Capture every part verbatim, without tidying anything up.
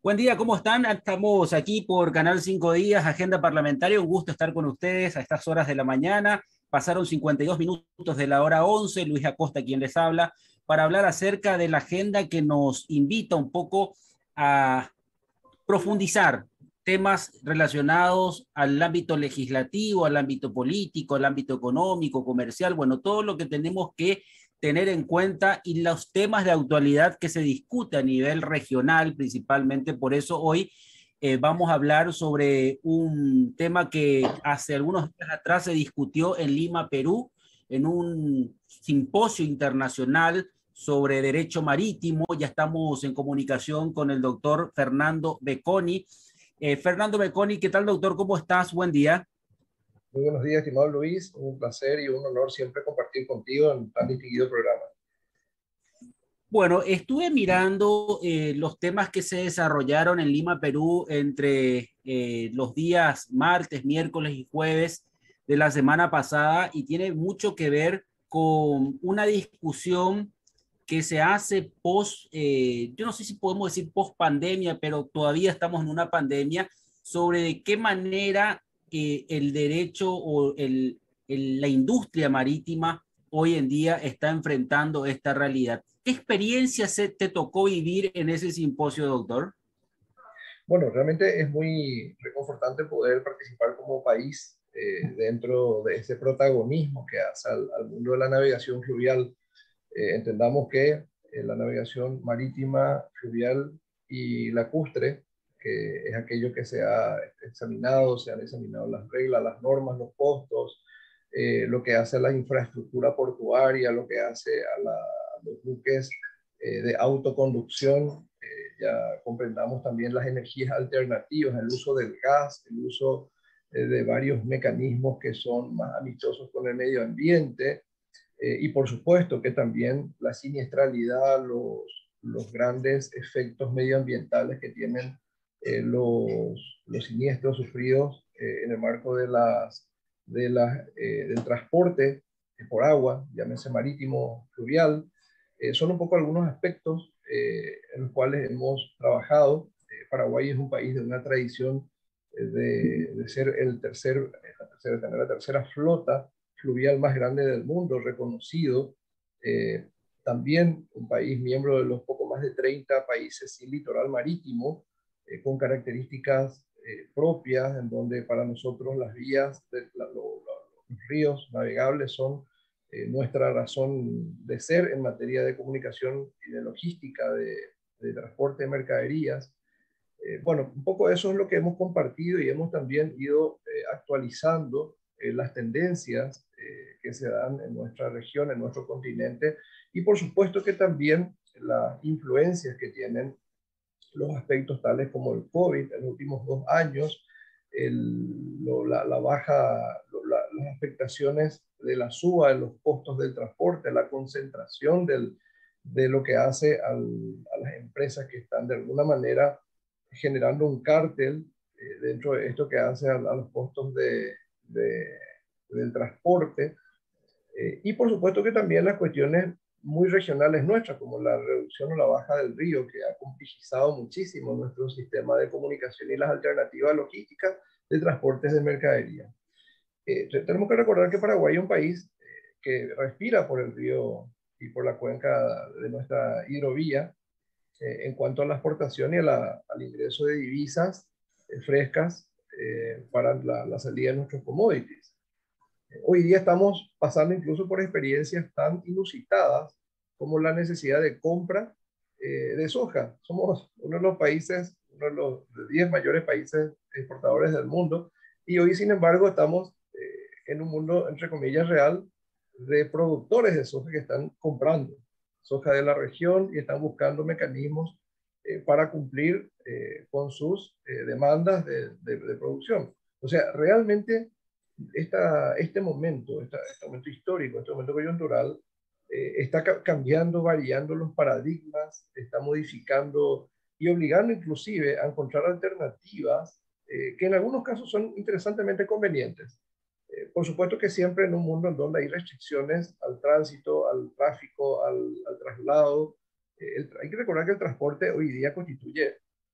Buen día, ¿cómo están? Estamos aquí por Canal Cinco Días, Agenda Parlamentaria. Un gusto estar con ustedes a estas horas de la mañana. Pasaron cincuenta y dos minutos de la hora once. Luis Acosta, quien les habla, para hablar acerca de la agenda que nos invita un poco a profundizar temas relacionados al ámbito legislativo, al ámbito político, al ámbito económico, comercial, bueno, todo lo que tenemos que tener en cuenta y los temas de actualidad que se discute a nivel regional principalmente. Por eso hoy eh, vamos a hablar sobre un tema que hace algunos días atrás se discutió en Lima, Perú, en un simposio internacional sobre derecho marítimo. Ya estamos en comunicación con el doctor Fernando Becconi. Eh, Fernando Becconi, ¿qué tal, doctor? ¿Cómo estás? Buen día. Muy buenos días, estimado Luis. Un placer y un honor siempre compartir contigo en tan distinguido programa. Bueno, estuve mirando eh, los temas que se desarrollaron en Lima, Perú, entre eh, los días martes, miércoles y jueves de la semana pasada, y tiene mucho que ver con una discusión que se hace post, eh, yo no sé si podemos decir post pandemia, pero todavía estamos en una pandemia, sobre de qué manera eh, el derecho o el, el, la industria marítima hoy en día está enfrentando esta realidad. ¿Qué experiencia se te tocó vivir en ese simposio, doctor? Bueno, realmente es muy reconfortante poder participar como país eh, dentro de ese protagonismo que hace al, al mundo de la navegación fluvial. Eh, entendamos que eh, la navegación marítima, fluvial y lacustre, que es aquello que se ha examinado, se han examinado las reglas, las normas, los costos, eh, lo que hace a la infraestructura portuaria, lo que hace a, la, a los buques eh, de autoconducción. Eh, ya comprendamos también las energías alternativas, el uso del gas, el uso eh, de varios mecanismos que son más amistosos con el medio ambiente. Eh, y por supuesto que también la siniestralidad, los, los grandes efectos medioambientales que tienen eh, los, los siniestros sufridos eh, en el marco de las, de las, eh, del transporte por agua, llámese marítimo, fluvial, eh, son un poco algunos aspectos eh, en los cuales hemos trabajado. Eh, Paraguay es un país de una tradición eh, de, de ser el tercer, la tercera, tener la tercera flota fluvial más grande del mundo, reconocido. Eh, también un país miembro de los poco más de treinta países sin litoral marítimo, eh, con características eh, propias, en donde para nosotros las vías, de, la, lo, los ríos navegables son eh, nuestra razón de ser en materia de comunicación y de logística, de, de transporte de mercaderías. Eh, bueno, un poco eso es lo que hemos compartido y hemos también ido eh, actualizando eh, las tendencias eh, que se dan en nuestra región, en nuestro continente, y por supuesto que también las influencias que tienen los aspectos tales como el COVID en los últimos dos años, el, lo, la, la, baja, lo, la, las afectaciones de la suba en los costos del transporte, la concentración del, de lo que hace al, a las empresas que están de alguna manera generando un cártel eh, dentro de esto que hace a, a los costos de, de, del transporte. Eh, y por supuesto que también las cuestiones muy regionales nuestras, como la reducción o la baja del río, que ha complejizado muchísimo nuestro sistema de comunicación y las alternativas logísticas de transportes de mercadería. Eh, tenemos que recordar que Paraguay es un país eh, que respira por el río y por la cuenca de nuestra hidrovía, eh, en cuanto a la exportación y a la, al ingreso de divisas eh, frescas eh, para la, la salida de nuestros commodities. Hoy día estamos pasando incluso por experiencias tan inusitadas como la necesidad de compra eh, de soja. Somos uno de los países, uno de los diez mayores países exportadores del mundo, y hoy, sin embargo, estamos eh, en un mundo, entre comillas, real de productores de soja que están comprando soja de la región y están buscando mecanismos eh, para cumplir eh, con sus eh, demandas de, de, de producción. O sea, realmente esta, este momento, esta, este momento histórico, este momento coyuntural, eh, está ca cambiando, variando los paradigmas, está modificando y obligando inclusive a encontrar alternativas eh, que en algunos casos son interesantemente convenientes. Eh, por supuesto que siempre en un mundo en donde hay restricciones al tránsito, al tráfico, al, al traslado, eh, el, hay que recordar que el transporte hoy día constituye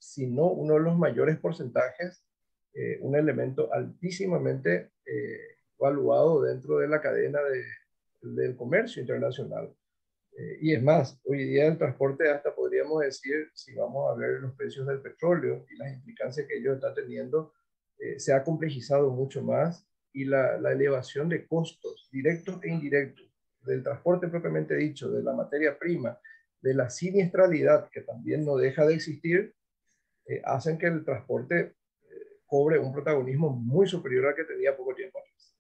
si no uno de los mayores porcentajes, eh, un elemento altísimamente eh, valuado dentro de la cadena de, del comercio internacional. Eh, y es más, hoy día el transporte hasta podríamos decir, si vamos a ver los precios del petróleo y las implicancias que ellos están teniendo, eh, se ha complejizado mucho más y la, la elevación de costos directos e indirectos del transporte propiamente dicho, de la materia prima, de la siniestralidad que también no deja de existir, eh, hacen que el transporte eh, cobre un protagonismo muy superior al que tenía poco tiempo atrás.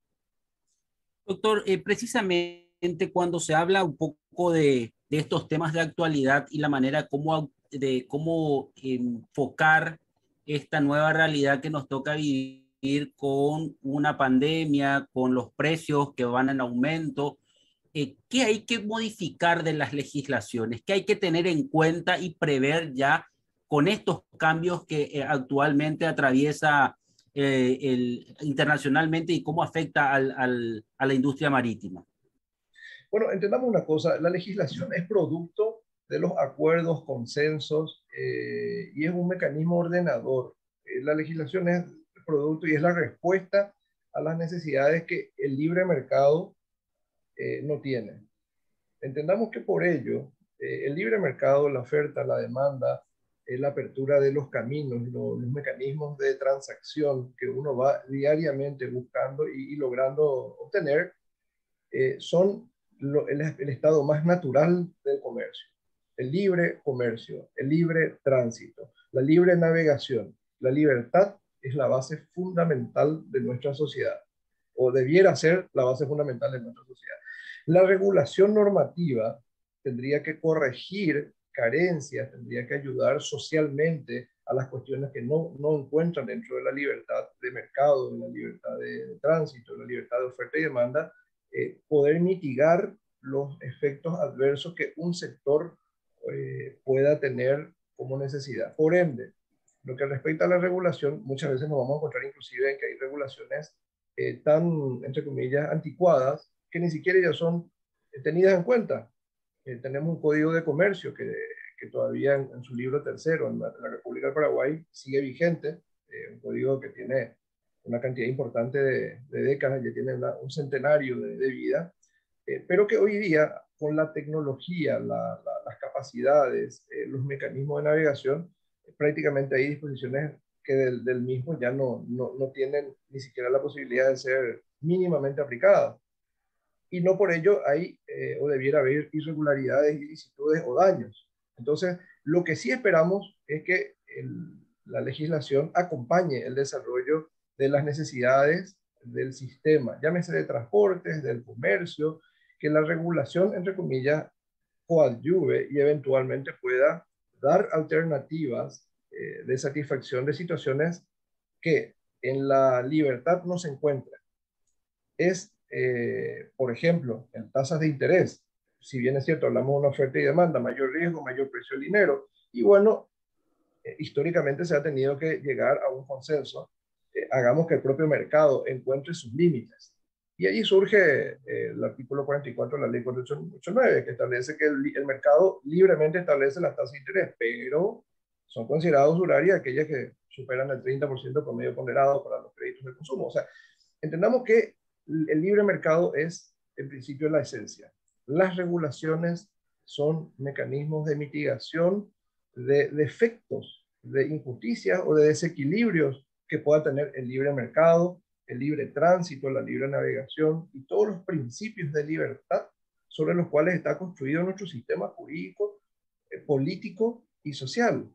Doctor, eh, precisamente cuando se habla un poco de, de estos temas de actualidad y la manera como, de cómo enfocar esta nueva realidad que nos toca vivir con una pandemia, con los precios que van en aumento, eh, ¿qué hay que modificar de las legislaciones? ¿Qué hay que tener en cuenta y prever ya con estos cambios que eh, actualmente atraviesa eh, el, internacionalmente y cómo afecta al, al, a la industria marítima? Bueno, entendamos una cosa, la legislación es producto de los acuerdos, consensos, eh, y es un mecanismo ordenador. Eh, la legislación es producto y es la respuesta a las necesidades que el libre mercado eh, no tiene. Entendamos que por ello, eh, el libre mercado, la oferta, la demanda, eh, la apertura de los caminos, lo, los mecanismos de transacción que uno va diariamente buscando y, y logrando obtener, eh, son lo, el, el estado más natural del comercio. El libre comercio, el libre tránsito, la libre navegación, la libertad es la base fundamental de nuestra sociedad, o debiera ser la base fundamental de nuestra sociedad. La regulación normativa tendría que corregir carencias, tendría que ayudar socialmente a las cuestiones que no, no encuentran dentro de la libertad de mercado, de la libertad de, de tránsito, de la libertad de oferta y demanda, eh, poder mitigar los efectos adversos que un sector eh, pueda tener como necesidad. Por ende, lo que respecta a la regulación, muchas veces nos vamos a encontrar inclusive en que hay regulaciones eh, tan, entre comillas, anticuadas, que ni siquiera ya son eh, tenidas en cuenta. Eh, tenemos un código de comercio que, que todavía en, en su libro tercero, en la, en la República del Paraguay, sigue vigente, eh, un código que tiene una cantidad importante de, de décadas, ya tiene una, un centenario de, de vida, eh, pero que hoy día, con la tecnología, la, la, las capacidades, eh, los mecanismos de navegación, eh, prácticamente hay disposiciones que del, del mismo ya no, no, no tienen ni siquiera la posibilidad de ser mínimamente aplicadas. Y no por ello hay eh, o debiera haber irregularidades, ilicitudes o daños. Entonces, lo que sí esperamos es que el, la legislación acompañe el desarrollo de las necesidades del sistema, llámese de transportes, del comercio, que la regulación, entre comillas, coadyuve y eventualmente pueda dar alternativas eh, de satisfacción de situaciones que en la libertad no se encuentran. Es, eh, por ejemplo, en tasas de interés. Si bien es cierto, hablamos de una oferta y demanda, mayor riesgo, mayor precio del dinero. Y bueno, eh, históricamente se ha tenido que llegar a un consenso. Eh, hagamos que el propio mercado encuentre sus límites. Y allí surge eh, el artículo cuarenta y cuatro de la ley cuatro mil ochocientos ochenta y nueve, que establece que el, el mercado libremente establece las tasas de interés, pero son consideradas usurarias aquellas que superan el treinta por ciento promedio ponderado para los créditos de consumo. O sea, entendamos que el libre mercado es, en principio, la esencia. Las regulaciones son mecanismos de mitigación de, de efectos, de injusticias o de desequilibrios que pueda tener el libre mercado, el libre tránsito, la libre navegación y todos los principios de libertad sobre los cuales está construido nuestro sistema jurídico, eh, político y social.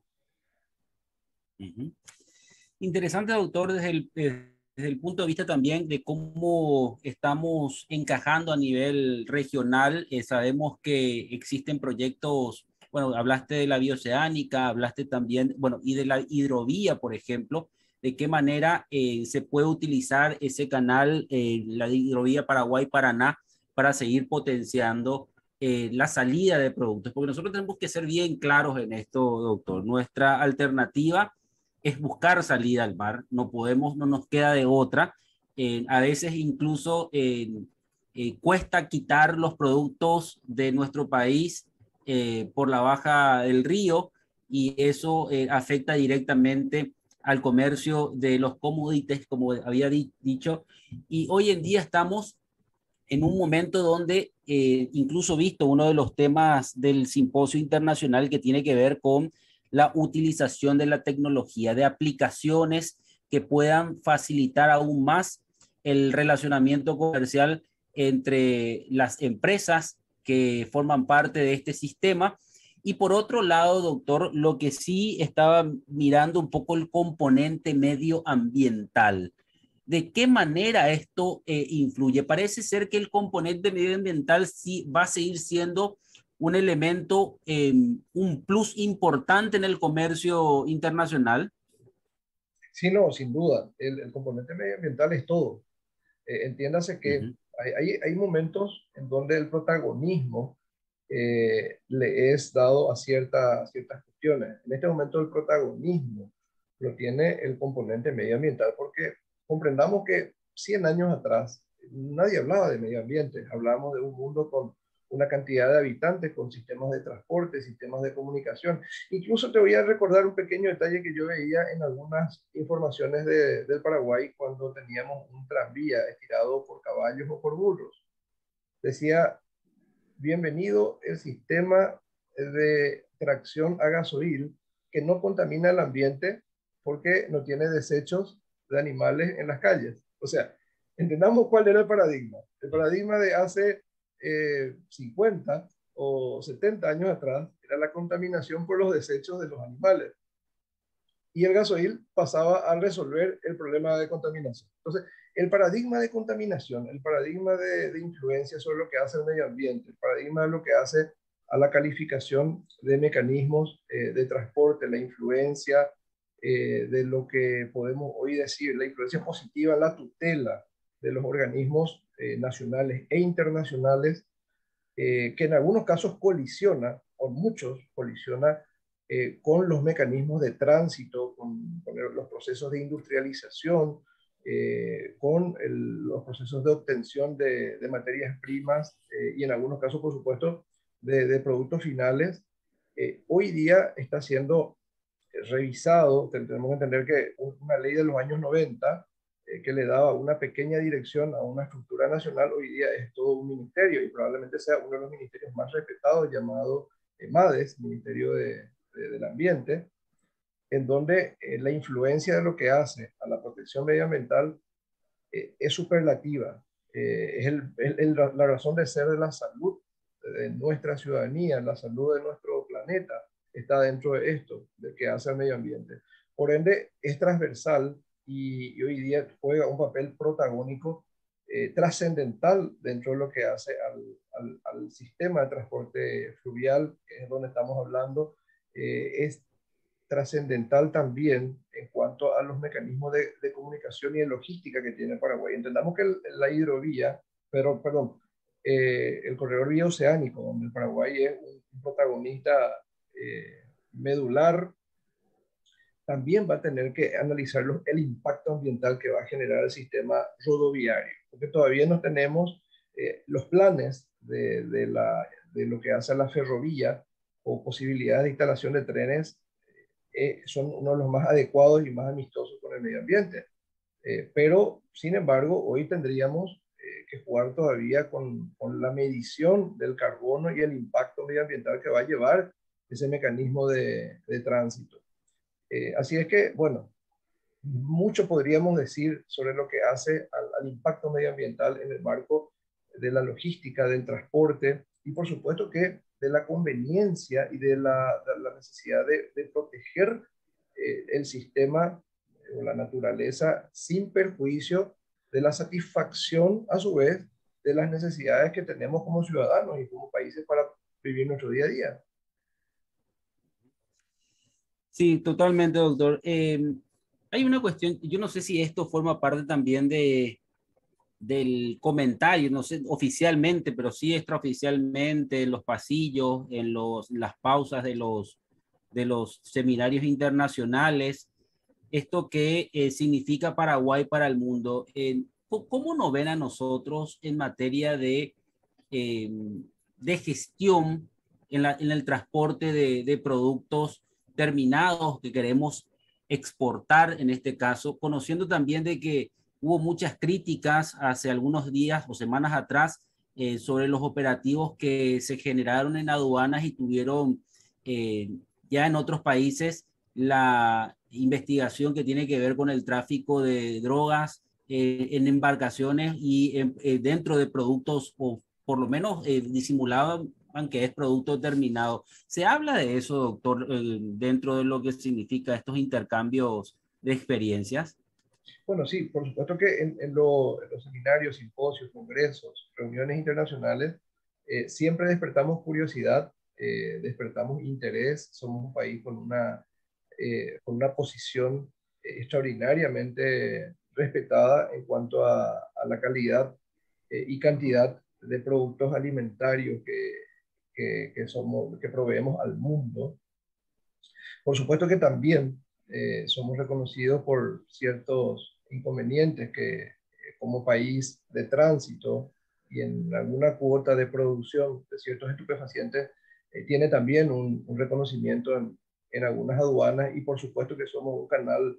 Uh-huh. Interesante, doctor, desde el, desde el punto de vista también de cómo estamos encajando a nivel regional. Eh, sabemos que existen proyectos, bueno, hablaste de la bioceánica, hablaste también, bueno, y de la hidrovía, por ejemplo, de qué manera eh, se puede utilizar ese canal, eh, la hidrovía Paraguay-Paraná, para seguir potenciando eh, la salida de productos, porque nosotros tenemos que ser bien claros en esto, doctor. Nuestra alternativa es buscar salida al mar, no podemos, no nos queda de otra. Eh, a veces incluso eh, eh, cuesta quitar los productos de nuestro país eh, por la baja del río, y eso eh, afecta directamente al comercio de los commodities, como había di dicho, y hoy en día estamos en un momento donde eh, incluso visto uno de los temas del simposio internacional que tiene que ver con la utilización de la tecnología, de aplicaciones que puedan facilitar aún más el relacionamiento comercial entre las empresas que forman parte de este sistema. Y por otro lado, doctor, lo que sí estaba mirando un poco el componente medioambiental. ¿De qué manera esto eh, influye? Parece ser que el componente medioambiental sí va a seguir siendo un elemento, eh, un plus importante en el comercio internacional. Sí, no, sin duda. El, el componente medioambiental es todo. Eh, entiéndase Uh que -huh. hay, hay, hay momentos en donde el protagonismo eh, le es dado a, cierta, a ciertas cuestiones. En este momento el protagonismo lo tiene el componente medioambiental porque comprendamos que cien años atrás nadie hablaba de medio ambiente, hablábamos de un mundo con una cantidad de habitantes, con sistemas de transporte, sistemas de comunicación. Incluso te voy a recordar un pequeño detalle que yo veía en algunas informaciones de, del Paraguay cuando teníamos un tranvía estirado por caballos o por burros. Decía, bienvenido el sistema de tracción a gasoil que no contamina el ambiente porque no tiene desechos de animales en las calles. O sea, entendamos cuál era el paradigma. El paradigma de hace eh, cincuenta o setenta años atrás era la contaminación por los desechos de los animales. Y el gasoil pasaba a resolver el problema de contaminación. Entonces, el paradigma de contaminación, el paradigma de, de influencia sobre lo que hace el medio ambiente, el paradigma de lo que hace a la calificación de mecanismos eh, de transporte, la influencia eh, de lo que podemos hoy decir, la influencia positiva, la tutela de los organismos eh, nacionales e internacionales, eh, que en algunos casos colisiona, o muchos colisiona, eh, con los mecanismos de tránsito, con, con los procesos de industrialización, eh, con el, los procesos de obtención de, de materias primas eh, y en algunos casos, por supuesto, de, de productos finales. Eh, hoy día está siendo revisado, tenemos que entender que una ley de los años noventa eh, que le daba una pequeña dirección a una estructura nacional, hoy día es todo un ministerio y probablemente sea uno de los ministerios más respetados, llamado eh, MADES, Ministerio de, de, del Ambiente, en donde eh, la influencia de lo que hace a la protección medioambiental eh, es superlativa. Eh, es el, el, el, la razón de ser de la salud de nuestra ciudadanía, la salud de nuestro planeta, está dentro de esto, de que hace al medio ambiente. Por ende, es transversal y, y hoy día juega un papel protagónico, eh, trascendental dentro de lo que hace al, al, al, sistema de transporte fluvial, que es donde estamos hablando. Eh, es trascendental también en cuanto a los mecanismos de, de comunicación y de logística que tiene Paraguay. Entendamos que el, la hidrovía, pero, perdón, eh, el corredor vía oceánico, donde el Paraguay es un, un protagonista eh, medular, también va a tener que analizar los, el impacto ambiental que va a generar el sistema rodoviario, porque todavía no tenemos eh, los planes de, de, la, de lo que hace a la ferrovía o posibilidades de instalación de trenes eh, son uno de los más adecuados y más amistosos con el medio ambiente. Eh, pero, sin embargo, hoy tendríamos eh, que jugar todavía con, con la medición del carbono y el impacto medioambiental que va a llevar ese mecanismo de, de tránsito. Eh, así es que, bueno, mucho podríamos decir sobre lo que hace al, al impacto medioambiental en el marco de la logística, del transporte y por supuesto que de la conveniencia y de la, de la necesidad de, de proteger eh, el sistema o la naturaleza sin perjuicio de la satisfacción a su vez de las necesidades que tenemos como ciudadanos y como países para vivir nuestro día a día. Sí, totalmente, doctor. Eh, hay una cuestión, yo no sé si esto forma parte también de, del comentario, no sé oficialmente, pero sí extraoficialmente, en los pasillos, en los, las pausas de los, de los seminarios internacionales, esto que eh, significa Paraguay para el mundo. Eh, ¿Cómo nos ven a nosotros en materia de, eh, de gestión en, la, en el transporte de, de productos terminados que queremos exportar en este caso, conociendo también de que hubo muchas críticas hace algunos días o semanas atrás eh, sobre los operativos que se generaron en aduanas y tuvieron eh, ya en otros países la investigación que tiene que ver con el tráfico de drogas eh, en embarcaciones y en, eh, dentro de productos, o por lo menos eh, disimulado, aunque es producto terminado. ¿Se habla de eso, doctor, eh, dentro de lo que significa estos intercambios de experiencias? Bueno, sí, por supuesto que en, en, lo, en los seminarios, simposios, congresos, reuniones internacionales, eh, siempre despertamos curiosidad, eh, despertamos interés. Somos un país con una, eh, con una posición eh, extraordinariamente respetada en cuanto a, a la calidad eh, y cantidad de productos alimentarios que, que, que, somos, que proveemos al mundo. Por supuesto que también eh, somos reconocidos por ciertos inconvenientes que eh, como país de tránsito y en alguna cuota de producción de ciertos estupefacientes eh, tiene también un, un reconocimiento en, en algunas aduanas, y por supuesto que somos un canal,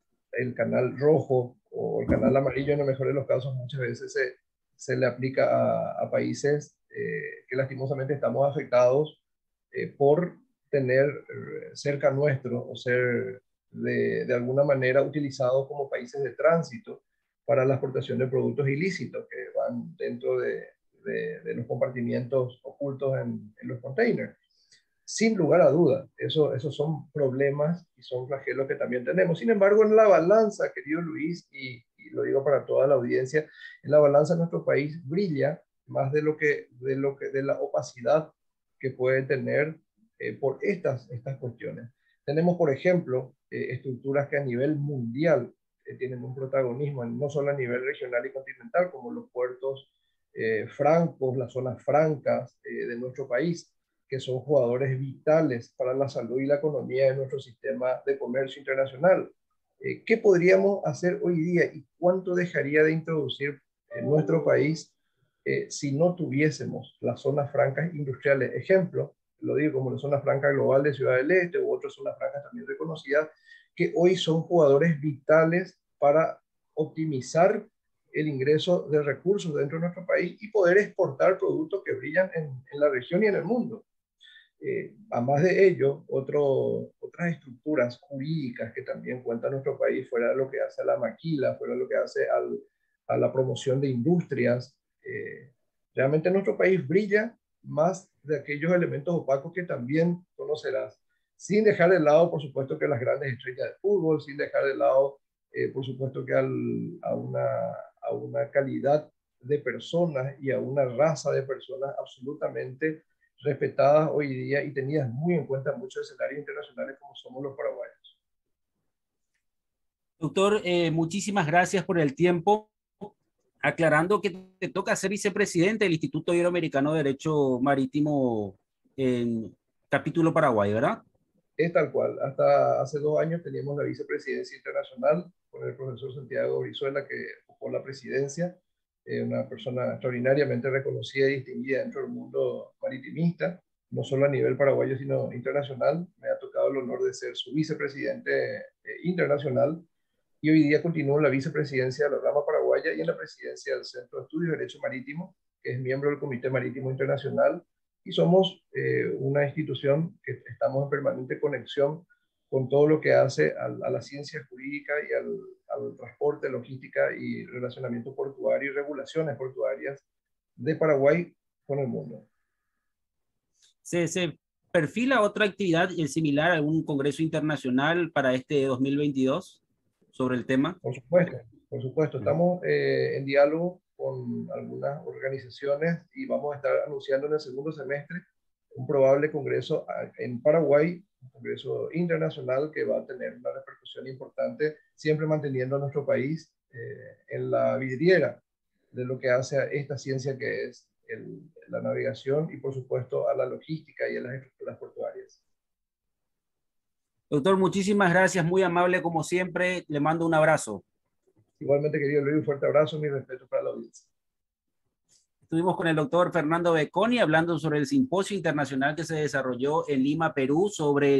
el canal rojo o el canal amarillo en el mejor de los casos muchas veces se, se le aplica a, a países eh, que lastimosamente estamos afectados eh, por tener eh, cerca nuestro o ser de, de alguna manera utilizados como países de tránsito para la exportación de productos ilícitos que van dentro de, de, de los compartimientos ocultos en, en los containers. Sin lugar a duda, eso, esos son problemas y son flagelos que también tenemos. Sin embargo, en la balanza, querido Luis, y, y lo digo para toda la audiencia, en la balanza nuestro país brilla más de lo que, de lo que, de la opacidad que puede tener eh, por estas, estas cuestiones. Tenemos, por ejemplo, eh, estructuras que a nivel mundial eh, tienen un protagonismo, no solo a nivel regional y continental, como los puertos eh, francos, las zonas francas eh, de nuestro país, que son jugadores vitales para la salud y la economía de nuestro sistema de comercio internacional. Eh, ¿Qué podríamos hacer hoy día y cuánto dejaría de introducir en nuestro país eh, si no tuviésemos las zonas francas industriales? Ejemplo, lo digo como la zona franca global de Ciudad del Este u otras zonas francas también reconocidas, que hoy son jugadores vitales para optimizar el ingreso de recursos dentro de nuestro país y poder exportar productos que brillan en, en la región y en el mundo. Eh, además de ello, otro, otras estructuras jurídicas que también cuenta nuestro país, fuera de lo que hace a la maquila, fuera de lo que hace al, a la promoción de industrias. Eh, realmente nuestro país brilla más de aquellos elementos opacos que también conocerás, sin dejar de lado, por supuesto, que las grandes estrellas de fútbol, sin dejar de lado, eh, por supuesto, que al, a, una, a una calidad de personas y a una raza de personas absolutamente respetadas hoy día y tenidas muy en cuenta en muchos escenarios internacionales como somos los paraguayos. Doctor, eh, muchísimas gracias por el tiempo. Aclarando que te toca ser vicepresidente del Instituto Iberoamericano de Derecho Marítimo en capítulo Paraguay, ¿verdad? Es tal cual. Hasta hace dos años teníamos la vicepresidencia internacional con el profesor Santiago Brizuela, que ocupó la presidencia, eh, una persona extraordinariamente reconocida y distinguida dentro del mundo maritimista, no solo a nivel paraguayo, sino internacional. Me ha tocado el honor de ser su vicepresidente eh, internacional, y hoy día continúo en la vicepresidencia de la rama paraguaya y en la presidencia del Centro de Estudios de Derecho Marítimo, que es miembro del Comité Marítimo Internacional, y somos eh, una institución que estamos en permanente conexión con todo lo que hace a, a la ciencia jurídica y al, al transporte, logística y relacionamiento portuario y regulaciones portuarias de Paraguay con el mundo. ¿Se, se perfila otra actividad similar a algún congreso internacional para este dos mil veintidós sobre el tema? Por supuesto, por supuesto. Estamos eh, en diálogo con algunas organizaciones y vamos a estar anunciando en el segundo semestre un probable congreso en Paraguay, un congreso internacional que va a tener una repercusión importante, siempre manteniendo a nuestro país eh, en la vidriera de lo que hace a esta ciencia que es el, la navegación y por supuesto a la logística y a las estructuras portuarias. Doctor, muchísimas gracias, muy amable como siempre, le mando un abrazo. Igualmente, querido Luis, un fuerte abrazo, mi respeto para la audiencia. Estuvimos con el doctor Fernando Becconi hablando sobre el simposio internacional que se desarrolló en Lima, Perú, sobre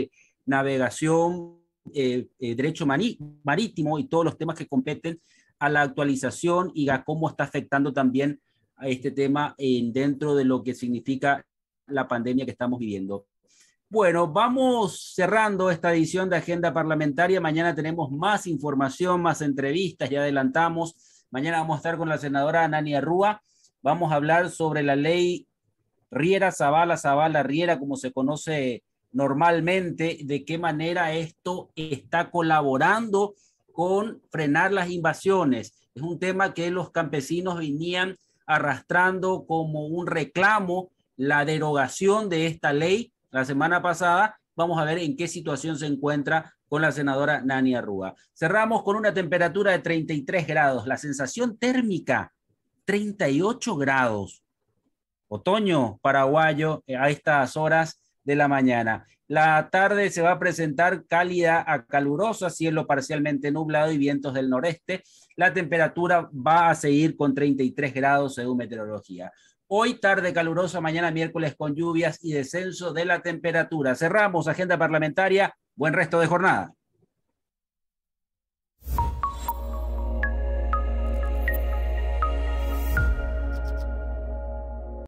navegación, eh, eh, derecho marítimo y todos los temas que competen a la actualización y a cómo está afectando también a este tema eh, dentro de lo que significa la pandemia que estamos viviendo. Bueno, vamos cerrando esta edición de Agenda Parlamentaria. Mañana tenemos más información, más entrevistas, ya adelantamos. Mañana vamos a estar con la senadora Nania Rúa. Vamos a hablar sobre la ley Riera Zavala, Zavala Riera, como se conoce normalmente, de qué manera esto está colaborando con frenar las invasiones. Es un tema que los campesinos venían arrastrando como un reclamo, la derogación de esta ley la semana pasada. Vamos a ver en qué situación se encuentra con la senadora Nania Rúa. Cerramos con una temperatura de treinta y tres grados, la sensación térmica treinta y ocho grados. Otoño paraguayo a estas horas de la mañana. La tarde se va a presentar cálida a calurosa, cielo parcialmente nublado y vientos del noreste. La temperatura va a seguir con treinta y tres grados según meteorología. Hoy tarde calurosa, mañana miércoles con lluvias y descenso de la temperatura. Cerramos agenda parlamentaria. Buen resto de jornada.